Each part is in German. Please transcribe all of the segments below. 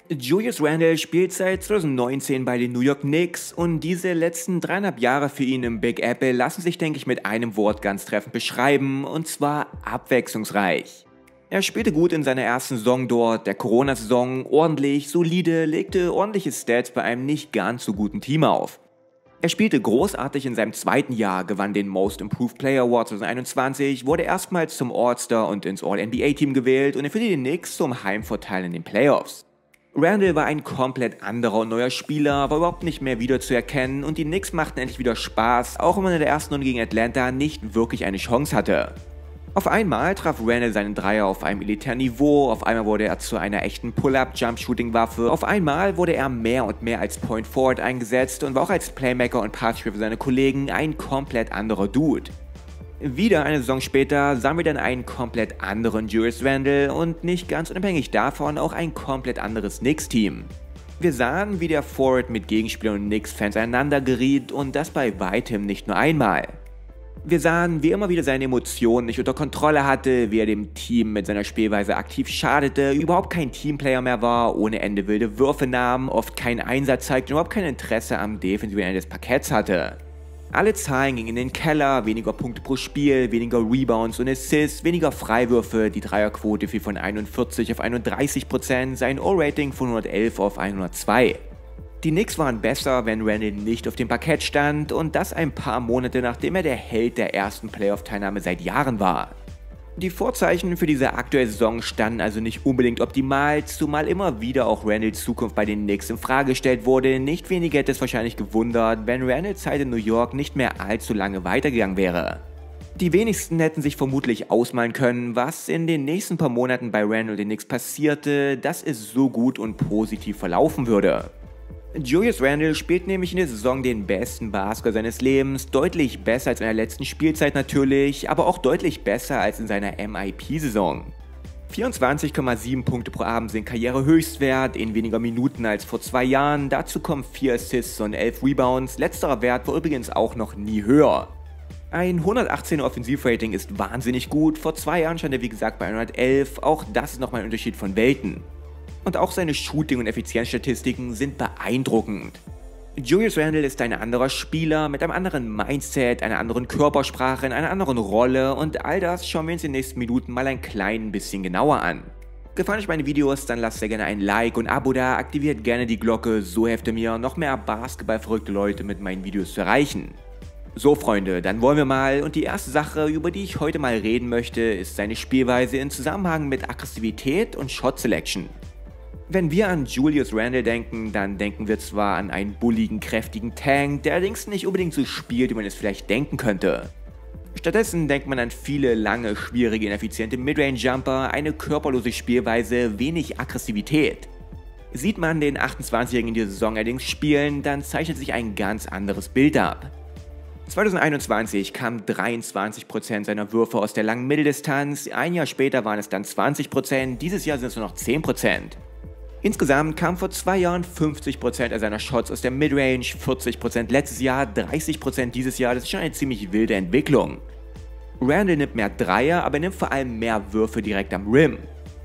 Julius Randle spielt seit 2019 bei den New York Knicks und diese letzten 3,5 Jahre für ihn im Big Apple lassen sich, denke ich, mit einem Wort ganz treffend beschreiben, und zwar abwechslungsreich. Er spielte gut in seiner ersten Saison dort, der Corona-Saison, ordentlich, solide, legte ordentliche Stats bei einem nicht ganz so guten Team auf. Er spielte großartig in seinem zweiten Jahr, gewann den Most Improved Player Award 2021, wurde erstmals zum All-Star und ins All-NBA-Team gewählt und er führte die Knicks zum Heimvorteil in den Playoffs. Randle war ein komplett anderer und neuer Spieler, war überhaupt nicht mehr wiederzuerkennen und die Knicks machten endlich wieder Spaß, auch wenn man in der ersten Runde gegen Atlanta nicht wirklich eine Chance hatte. Auf einmal traf Randle seinen Dreier auf einem elitären Niveau, auf einmal wurde er zu einer echten Pull-Up-Jump-Shooting-Waffe, auf einmal wurde er mehr und mehr als Point Forward eingesetzt und war auch als Playmaker und Passspieler für seine Kollegen ein komplett anderer Dude. Wieder eine Saison später sahen wir dann einen komplett anderen Julius Randle und nicht ganz unabhängig davon auch ein komplett anderes Knicks-Team. Wir sahen, wie der Forward mit Gegenspielern und Knicks-Fans aneinander geriet und das bei weitem nicht nur einmal. Wir sahen, wie er immer wieder seine Emotionen nicht unter Kontrolle hatte, wie er dem Team mit seiner Spielweise aktiv schadete, überhaupt kein Teamplayer mehr war, ohne Ende wilde Würfe nahm, oft keinen Einsatz zeigte und überhaupt kein Interesse am defensiven Ende des Parketts hatte. Alle Zahlen gingen in den Keller, weniger Punkte pro Spiel, weniger Rebounds und Assists, weniger Freiwürfe, die Dreierquote fiel von 41 auf 31%, sein O-Rating von 111 auf 102. Die Knicks waren besser, wenn Randle nicht auf dem Parkett stand und das ein paar Monate nachdem er der Held der ersten Playoff-Teilnahme seit Jahren war. Die Vorzeichen für diese aktuelle Saison standen also nicht unbedingt optimal, zumal immer wieder auch Randles Zukunft bei den Knicks in Frage gestellt wurde. Nicht weniger hätte es wahrscheinlich gewundert, wenn Randles Zeit in New York nicht mehr allzu lange weitergegangen wäre. Die wenigsten hätten sich vermutlich ausmalen können, was in den nächsten paar Monaten bei Randle und den Knicks passierte, dass es so gut und positiv verlaufen würde. Julius Randle spielt nämlich in der Saison den besten Basketball seines Lebens, deutlich besser als in der letzten Spielzeit natürlich, aber auch deutlich besser als in seiner MIP-Saison. 24,7 Punkte pro Abend sind Karrierehöchstwert, in weniger Minuten als vor 2 Jahren, dazu kommen 4 Assists und 11 Rebounds, letzterer Wert war übrigens auch noch nie höher. Ein 118er Offensivrating ist wahnsinnig gut, vor 2 Jahren stand er wie gesagt bei 111, auch das ist nochmal ein Unterschied von Welten. Und auch seine Shooting- und Effizienzstatistiken sind beeindruckend. Julius Randle ist ein anderer Spieler mit einem anderen Mindset, einer anderen Körpersprache, in einer anderen Rolle und all das schauen wir uns in den nächsten Minuten mal ein klein bisschen genauer an. Gefallen euch meine Videos, dann lasst sehr gerne ein Like und Abo da, aktiviert gerne die Glocke, so helft ihr mir, noch mehr basketballverrückte Leute mit meinen Videos zu erreichen. So Freunde, dann wollen wir mal, und die erste Sache, über die ich heute mal reden möchte, ist seine Spielweise in Zusammenhang mit Aggressivität und Shot Selection. Wenn wir an Julius Randle denken, dann denken wir zwar an einen bulligen, kräftigen Tank, der allerdings nicht unbedingt so spielt, wie man es vielleicht denken könnte. Stattdessen denkt man an viele lange, schwierige, ineffiziente Midrange-Jumper, eine körperlose Spielweise, wenig Aggressivität. Sieht man den 28-Jährigen in dieser Saison allerdings spielen, dann zeichnet sich ein ganz anderes Bild ab. 2021 kamen 23% seiner Würfe aus der langen Mitteldistanz, ein Jahr später waren es dann 20%, dieses Jahr sind es nur noch 10%. Insgesamt kamen vor 2 Jahren 50% seiner Shots aus der Midrange, 40% letztes Jahr, 30% dieses Jahr, das ist schon eine ziemlich wilde Entwicklung. Randle nimmt mehr Dreier, aber nimmt vor allem mehr Würfe direkt am Rim.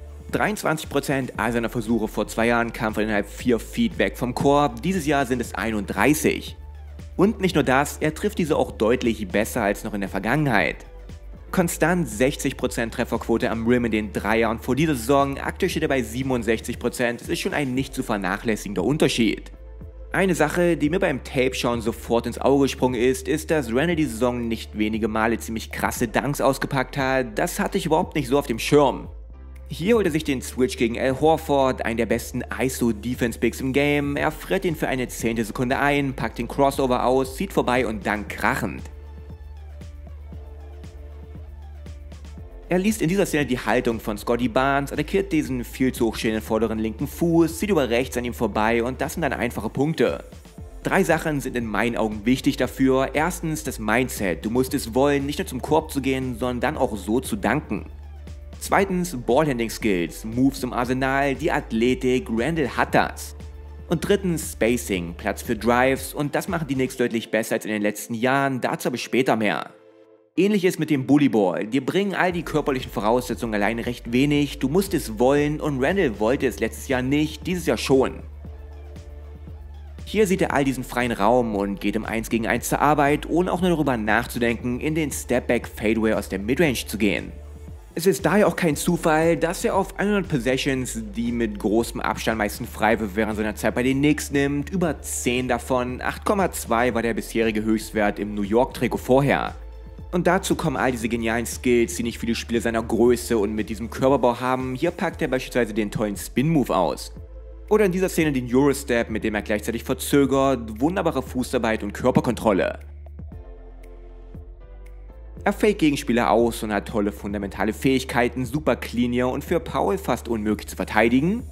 23% all seiner Versuche vor 2 Jahren kamen von innerhalb 4 Feet weg vom Korb, dieses Jahr sind es 31. Und nicht nur das, er trifft diese auch deutlich besser als noch in der Vergangenheit. Konstant 60% Trefferquote am Rim in den Dreier und vor dieser Saison, aktuell steht er bei 67%, das ist schon ein nicht zu vernachlässigender Unterschied. Eine Sache, die mir beim Tape-Schauen sofort ins Auge gesprungen ist, dass Randle die Saison nicht wenige Male ziemlich krasse Dunks ausgepackt hat, das hatte ich überhaupt nicht so auf dem Schirm. Hier holt er sich den Switch gegen Al Horford, einen der besten ISO-Defense-Bigs im Game, er friert ihn für eine Zehntelsekunde ein, packt den Crossover aus, zieht vorbei und dann krachend. Er liest in dieser Szene die Haltung von Scottie Barnes, attackiert diesen viel zu hochstehenden vorderen linken Fuß, zieht über rechts an ihm vorbei und das sind dann einfache Punkte. 3 Sachen sind in meinen Augen wichtig dafür. Erstens das Mindset, du musst es wollen, nicht nur zum Korb zu gehen, sondern dann auch so zu danken. Zweitens Ballhandling Skills, Moves im Arsenal, die Athletik, Randle hat das. Und drittens Spacing, Platz für Drives und das machen die Knicks deutlich besser als in den letzten Jahren, dazu aber später mehr. Ähnlich ist mit dem Bully Ball. Dir bringen all die körperlichen Voraussetzungen alleine recht wenig, du musst es wollen und Randle wollte es letztes Jahr nicht, dieses Jahr schon. Hier sieht er all diesen freien Raum und geht im 1 gegen 1 zur Arbeit, ohne auch nur darüber nachzudenken, in den Stepback Fadeaway aus der Midrange zu gehen. Es ist daher auch kein Zufall, dass er auf 100 Possessions, die mit großem Abstand meisten Freiwürfe während seiner Zeit bei den Knicks nimmt, über 10 davon, 8,2 war der bisherige Höchstwert im New York-Trikot vorher. Und dazu kommen all diese genialen Skills, die nicht viele Spieler seiner Größe und mit diesem Körperbau haben. Hier packt er beispielsweise den tollen Spin-Move aus. Oder in dieser Szene den Eurostep, mit dem er gleichzeitig verzögert, wunderbare Fußarbeit und Körperkontrolle. Er fake Gegenspieler aus und hat tolle fundamentale Fähigkeiten, super clean und für Paul fast unmöglich zu verteidigen.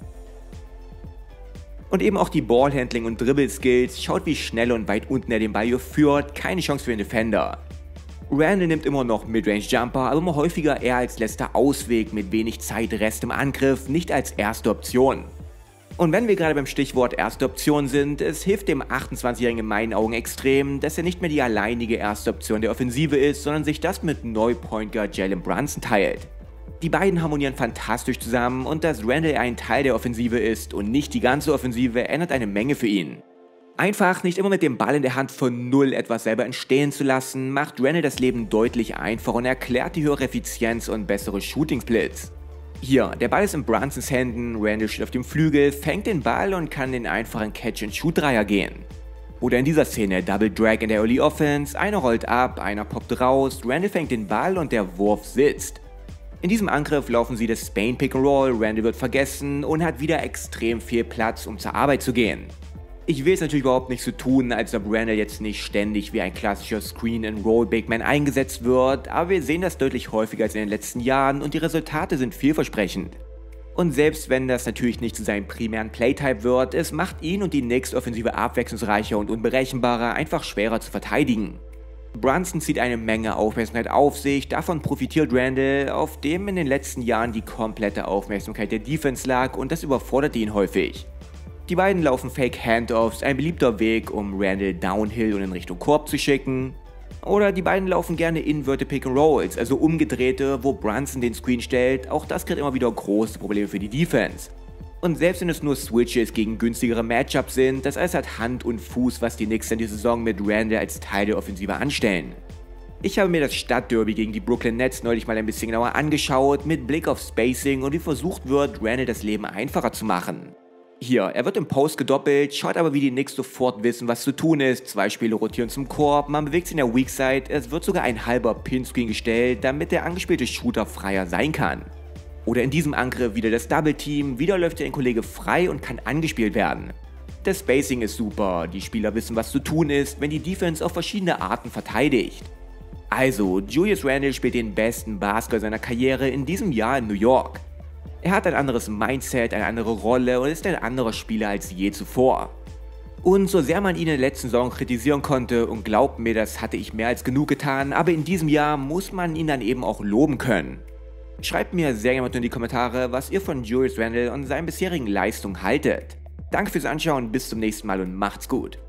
Und eben auch die Ballhandling und Dribble-Skills, schaut wie schnell und weit unten er den Ball hier führt, keine Chance für den Defender. Randle nimmt immer noch Midrange-Jumper, aber immer häufiger eher als letzter Ausweg mit wenig Zeitrest im Angriff, nicht als erste Option. Und wenn wir gerade beim Stichwort erste Option sind, es hilft dem 28-Jährigen in meinen Augen extrem, dass er nicht mehr die alleinige erste Option der Offensive ist, sondern sich das mit Neu-Point Guard Jalen Brunson teilt. Die beiden harmonieren fantastisch zusammen und dass Randle ein Teil der Offensive ist und nicht die ganze Offensive, ändert eine Menge für ihn. Einfach nicht immer mit dem Ball in der Hand von null etwas selber entstehen zu lassen, macht Randle das Leben deutlich einfacher und erklärt die höhere Effizienz und bessere Shooting-Splits. Hier, der Ball ist in Brunsons Händen, Randle steht auf dem Flügel, fängt den Ball und kann den einfachen Catch-and-Shoot-Dreier gehen. Oder in dieser Szene Double Drag in der Early Offense, einer rollt ab, einer poppt raus, Randle fängt den Ball und der Wurf sitzt. In diesem Angriff laufen sie das Spain Pick and Roll, Randle wird vergessen und hat wieder extrem viel Platz, um zur Arbeit zu gehen. Ich will es natürlich überhaupt nicht so tun, als ob Randle jetzt nicht ständig wie ein klassischer Screen-and-Roll-Big-Man eingesetzt wird, aber wir sehen das deutlich häufiger als in den letzten Jahren und die Resultate sind vielversprechend. Und selbst wenn das natürlich nicht zu seinem primären Playtype wird, es macht ihn und die Knicks Offensive abwechslungsreicher und unberechenbarer, einfach schwerer zu verteidigen. Brunson zieht eine Menge Aufmerksamkeit auf sich, davon profitiert Randle, auf dem in den letzten Jahren die komplette Aufmerksamkeit der Defense lag und das überforderte ihn häufig. Die beiden laufen Fake Handoffs, ein beliebter Weg, um Randle downhill und in Richtung Korb zu schicken. Oder die beiden laufen gerne Inverted Pick and Rolls, also umgedrehte, wo Brunson den Screen stellt, auch das kriegt immer wieder große Probleme für die Defense. Und selbst wenn es nur Switches gegen günstigere Matchups sind, das alles hat Hand und Fuß, was die Knicks in dieser Saison mit Randle als Teil der Offensive anstellen. Ich habe mir das Stadtderby gegen die Brooklyn Nets neulich mal ein bisschen genauer angeschaut, mit Blick auf Spacing und wie versucht wird, Randle das Leben einfacher zu machen. Hier, er wird im Post gedoppelt, schaut aber wie die Knicks sofort wissen, was zu tun ist. 2 Spieler rotieren zum Korb, man bewegt sich in der Weakside, es wird sogar ein halber Pinscreen gestellt, damit der angespielte Shooter freier sein kann. Oder in diesem Angriff wieder das Double Team, wieder läuft ein Kollege frei und kann angespielt werden. Das Spacing ist super, die Spieler wissen, was zu tun ist, wenn die Defense auf verschiedene Arten verteidigt. Also, Julius Randle spielt den besten Basketball seiner Karriere in diesem Jahr in New York. Er hat ein anderes Mindset, eine andere Rolle und ist ein anderer Spieler als je zuvor. Und so sehr man ihn in der letzten Saison kritisieren konnte, und glaubt mir, das hatte ich mehr als genug getan, aber in diesem Jahr muss man ihn dann eben auch loben können. Schreibt mir sehr gerne in die Kommentare, was ihr von Julius Randle und seinen bisherigen Leistungen haltet. Danke fürs Anschauen, bis zum nächsten Mal und macht's gut.